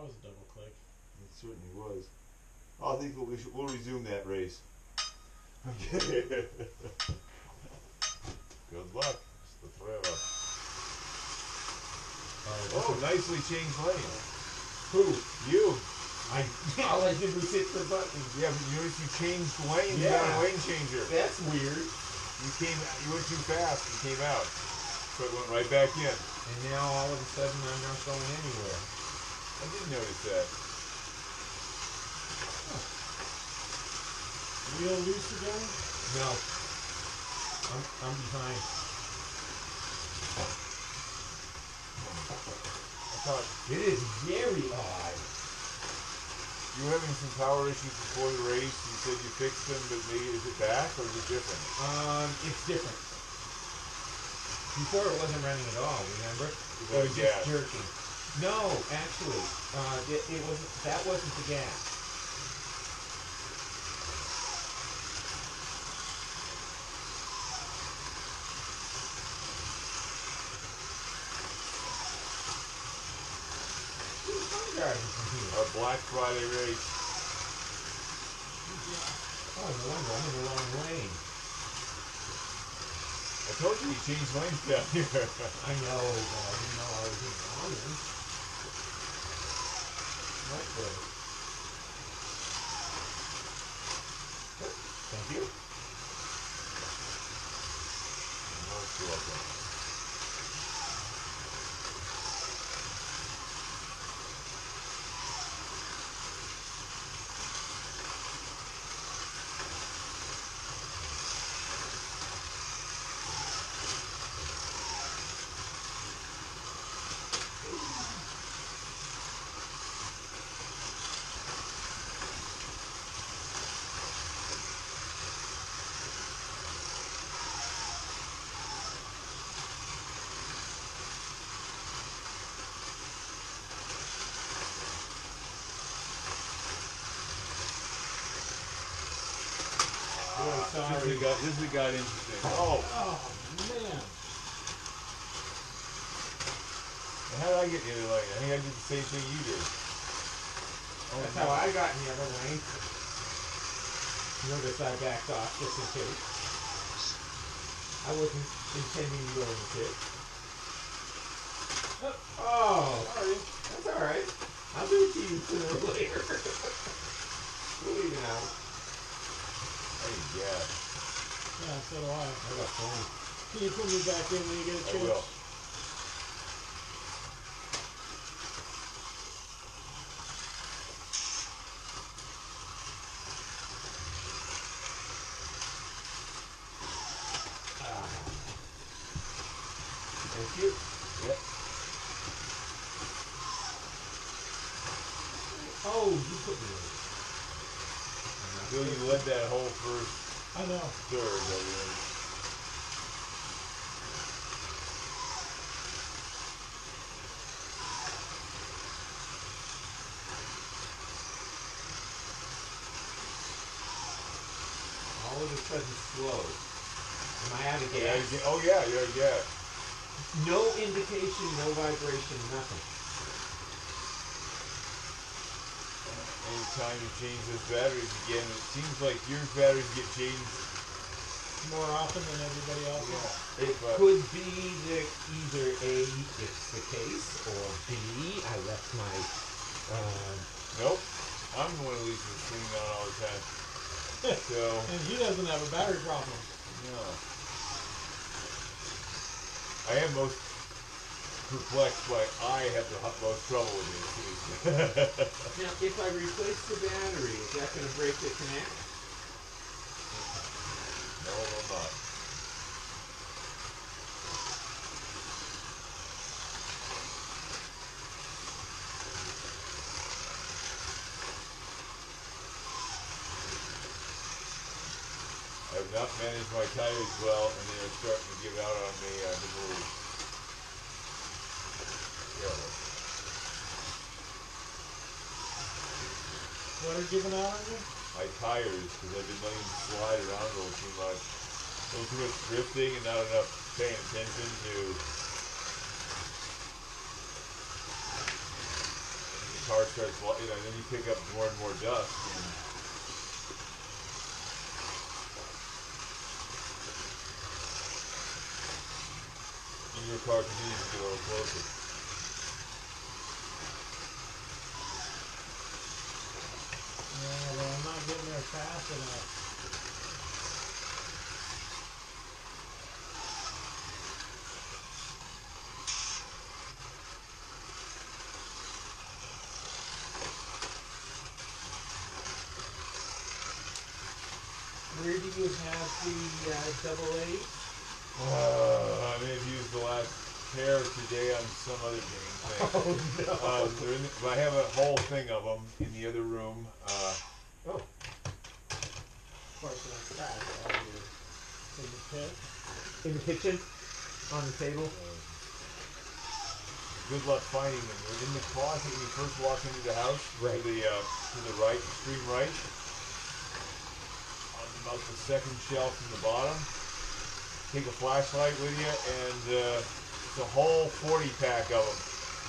was a double click. It certainly was. I think we'll resume that race. Okay. Good luck. It's the thriller. Oh, nicely changed lanes. Who? You. All I did was hit the button. Yeah, but you noticed you changed lanes. Yeah. You got a lane changer. That's weird. You went too fast. You came out. So it went right back in. And now all of a sudden I'm not going anywhere. I didn't notice that. Wheel loose again? No. I'm behind. I thought It is very odd. you were having some power issues before the race. You said you fixed them, but maybe is it back or is it different? It's different. Before it wasn't running at all, remember? It was just gas? jerking. No, actually, it wasn't. That wasn't the gas. Our Black Friday race. Oh, no wonder I'm in the wrong lane. I told you changed lanes down here. I know, but I didn't know I was in the wrong one. Much better. Thank you. Most welcome. Sorry. This got interesting. Oh man. How did I get in the other lane? I think I did the same thing you did. That's how I got in the other lane. Notice I backed off just in case. I wasn't intending to go in the pit. Oh, sorry. That's alright. I'll do it to you sooner or later. We'll leave it out. Hey, yeah. Yeah, so do I. I got plenty. Can you put me back in when you get a chance? I will. Thank you. Yep. Oh, you put me in. Bill, you led that whole first I know. third over there. All of a sudden slow. Am I out of gas? Oh yeah, you're out of gas. No indication, no vibration, nothing. Anytime you change those batteries again, it seems like your batteries get changed more often than everybody else's. Yeah. It could be that either A, it's the case, or B, I left my Nope. I'm the one who leaves the thing on all the time. So and he doesn't have a battery problem. No. I am most perplexed why I have the most trouble with it. Now, if I replace the battery, is that going to break the connect? No, it will not. I have not managed my tires well, and they are starting to give out on me. I believe. Yeah. What are giving out on you? My tires, because I've been letting them slide around a little too much. A little too much drifting and not enough paying attention to the car starts, then you pick up more and more dust. And your car continues to get a little closer. Yeah, but I'm not getting there fast enough. Where do you have the double A? I may have used the last pair today on some other game thing. Oh no! They're in the, I have a whole thing of them in the other room. Oh. Of course, that's fast. In the pit. In the kitchen? On the table? Good luck finding them. They're in the closet when you first walk into the house. Right. To the right, extreme right. On about the second shelf from the bottom. Take a flashlight with you, and it's a whole 40-pack of them.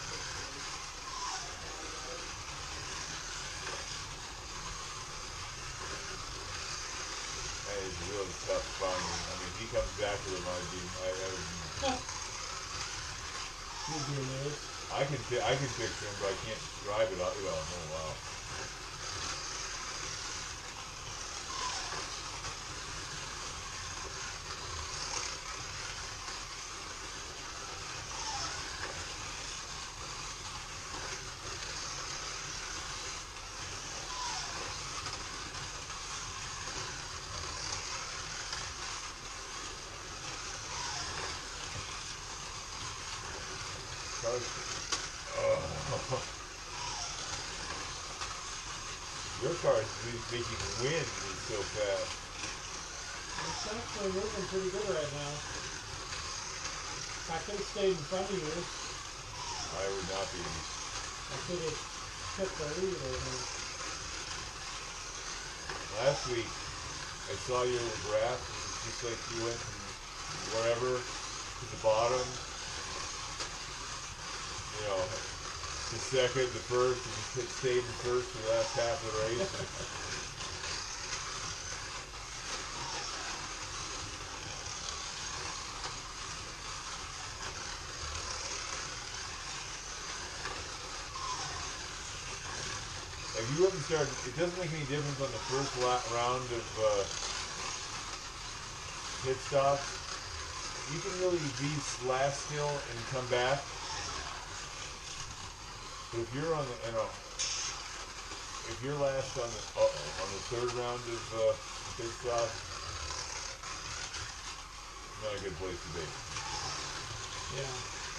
That is really tough finding. I mean, if he comes back with them, I would. You'd be amazed. I can picture him, but I can't describe it. Oh wow. Your car is making wind so fast. It's actually moving pretty good right now. I could have stayed in front of you. I would not be. I could have kept the lead, I think. Last week, I saw your little graph. It was just like you went from wherever to the bottom. The second, the first, and you stayed in first for the last half of the race. Have you ever started? It doesn't make any difference on the first round of pit stops. You can really be last still and come back. But if you're if you're last on the third round of pit stop, not a good place to be. Yeah.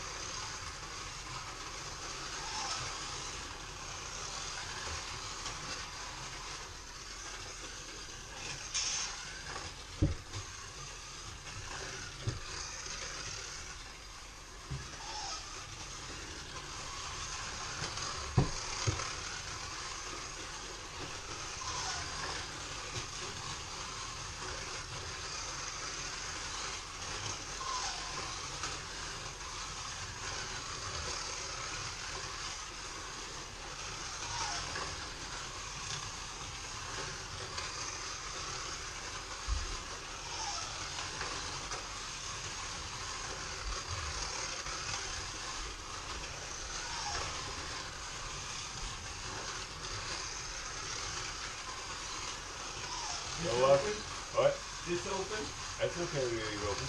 No luck. What? This open? That's okay to leave open.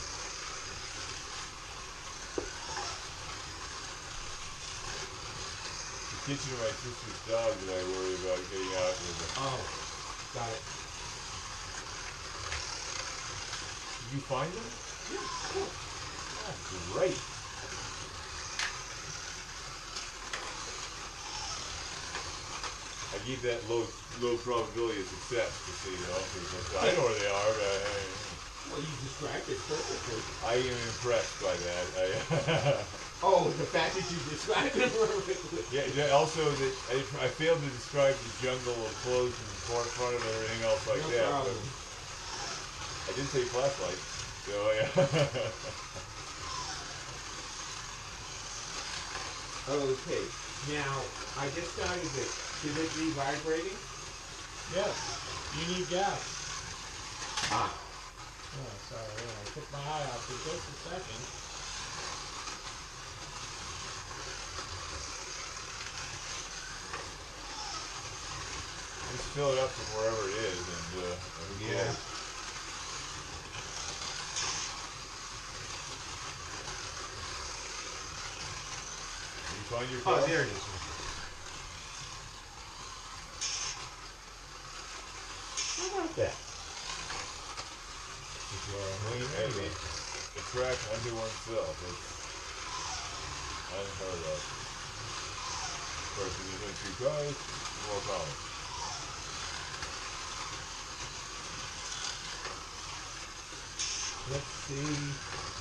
The kitchen of my sister's dog that I worry about getting out with it. Oh, got it. Did you find them? Yeah, cool. That's great. I give that low probability of success, just so you know. I know where they are, but Well, you described it perfectly. I am impressed by that. Oh, the fact that you described it perfectly. Yeah. Also, that I failed to describe the jungle of clothes in front of everything else like No that. problem. But I did say flashlight, so yeah. Okay, Now, I just started this. Should it be vibrating? Yes. You need gas. Ah. Oh, sorry. I took my eye off for just a second. Just fill it up from wherever it is, and who Yeah. cares? Did you find your car? Oh, there it is. How about that? Hey, the track unto oneself. It's unheard of. Of course, if there's only 2 cars, more common. Let's see.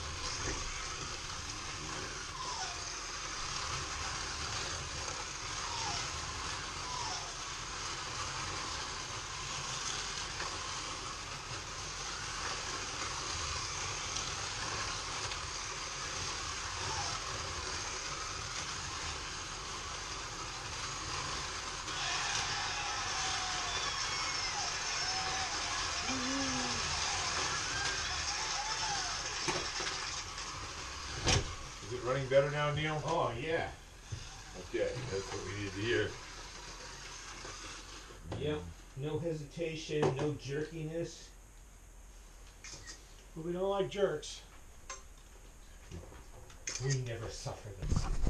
Is it running better now, Neil? Oh, yeah. Okay, that's what we need to hear. Yep. No hesitation, no jerkiness. But we don't like jerks. We never suffer this.